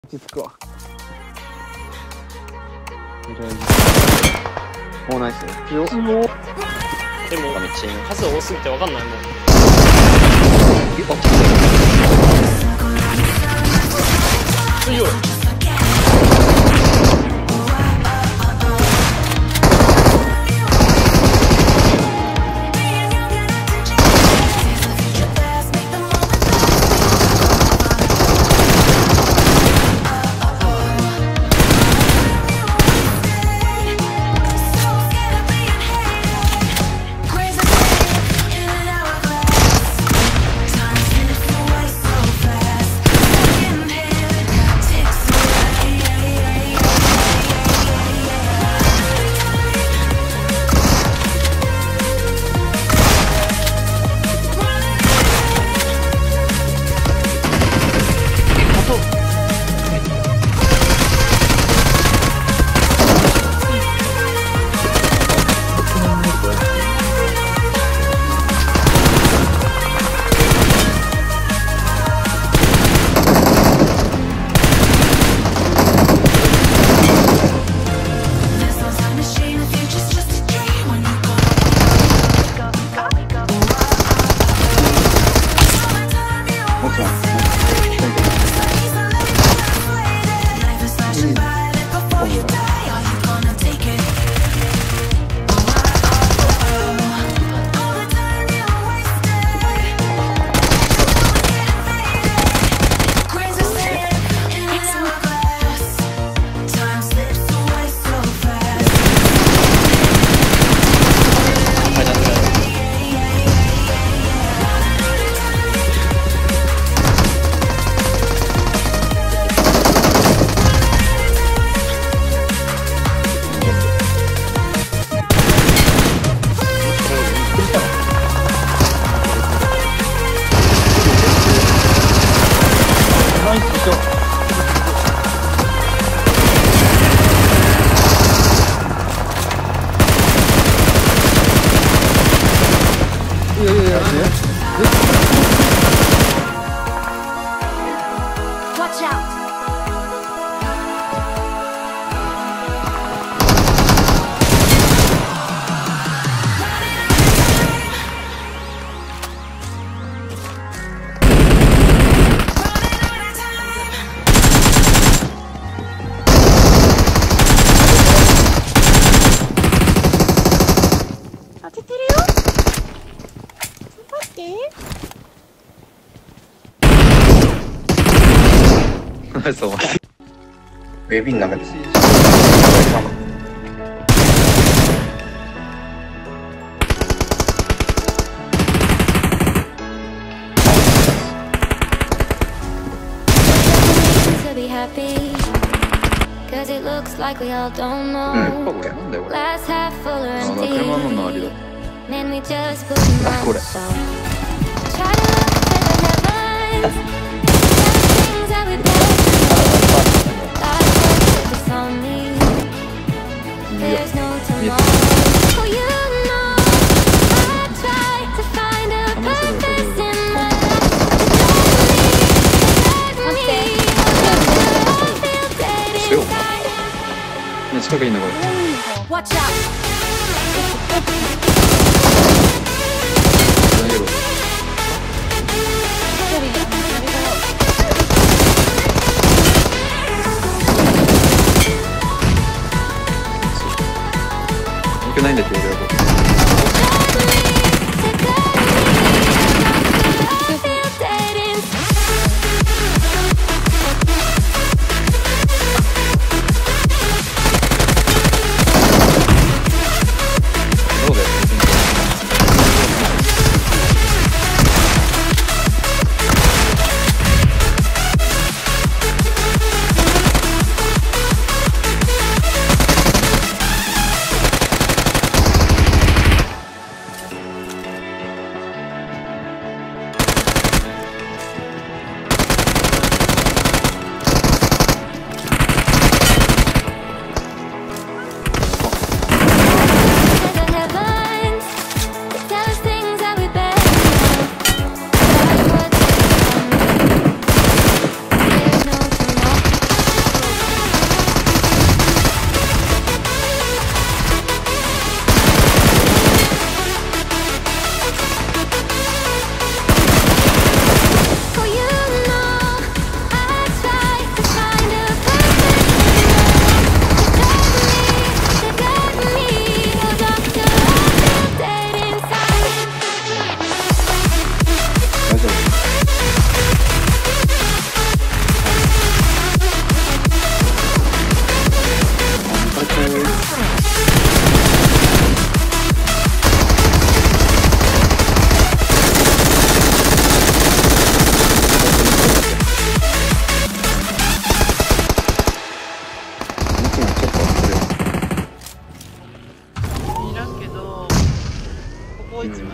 落ち着くわ。おー、ナイス。強っ。 でも数多すぎて分かんないもん。強い。 Watch out! 웹인 나가지. To be happy, cause it looks like we all don't know. Glass half full or empty. Man, we just put them on the show. Try to look for the headlines. Things that we both there's no tomorrow. Oh, you know, I try to find a purpose in my life. But don't leave me. Feel dead inside. Watch out. ないんだけど俺は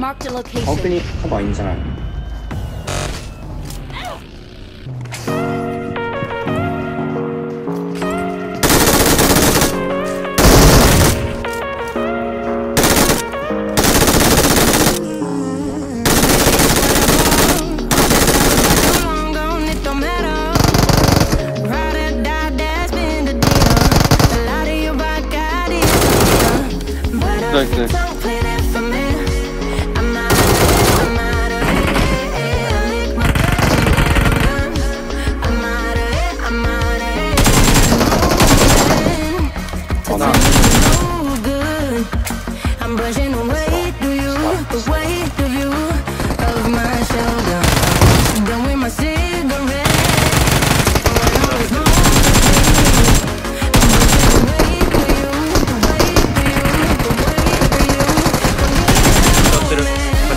Marked a location. 엉근이 커버 아니잖아. 나이스. I'm brushing away to you, the weight of you, of my shoulder. Done with my cigarette. When I was home, I'm brushing away to you, the weight of you, the weight of you.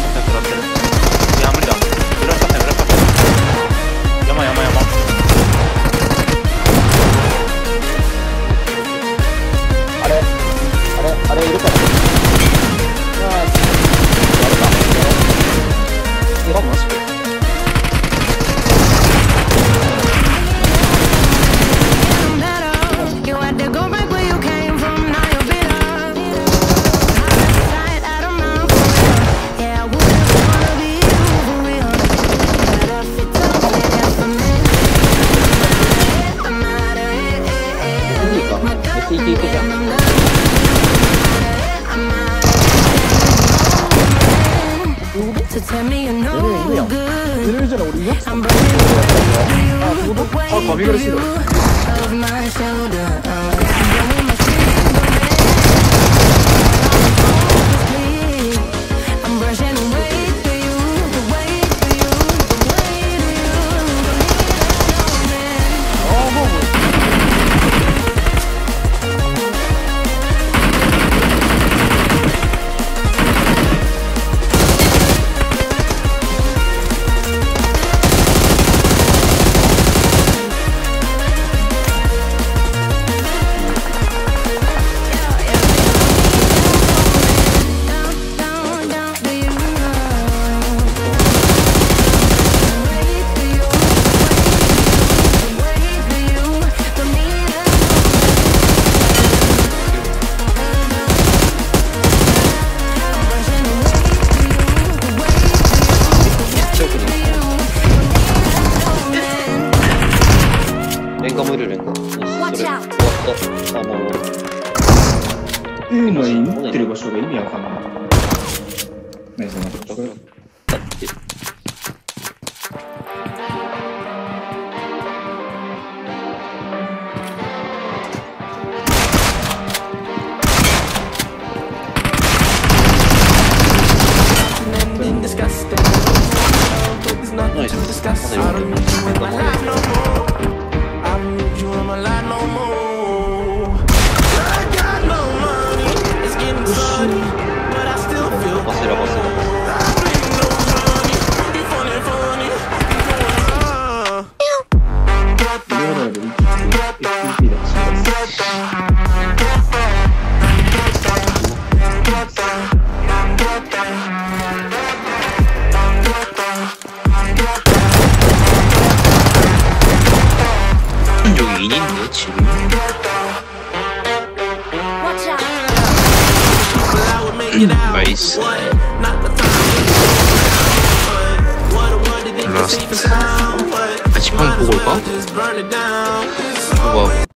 아래 이렇게. 이거 뭐지? You had to go back where you came from, now you're bitter. Out of my way. Yeah, I wouldn't wanna be you for real. But if you don't get it for me, I'm out of here. My God, I'm not. So tell me you're no good. I'm breaking you, the weight of my shoulder. I'm brushing away to you, the weight of you, the weight of Watch out. 今言ってる場所が意味わかんない。ね、そのこれ。 여기 인인데 지금 나이스 라스트 같이 방 보고 올까?